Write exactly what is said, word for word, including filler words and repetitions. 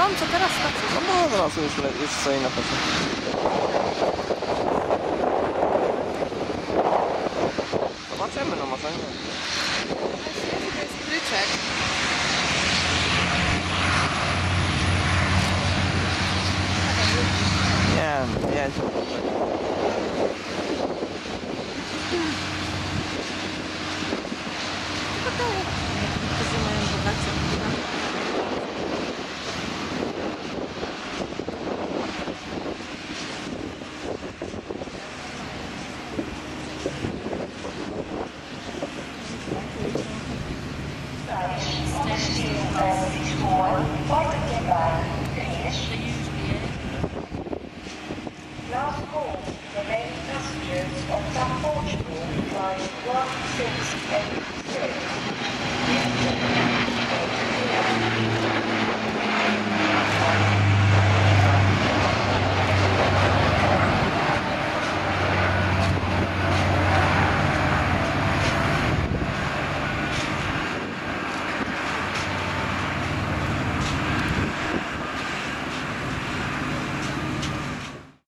Tam, co teraz stacja? No bo teraz już, le- już stoi na pewno. Zobaczymy, no może nie. To jest pryczek. Nie, jedź. Niektórzy mają bogacje. Station voor Portugal. Finish.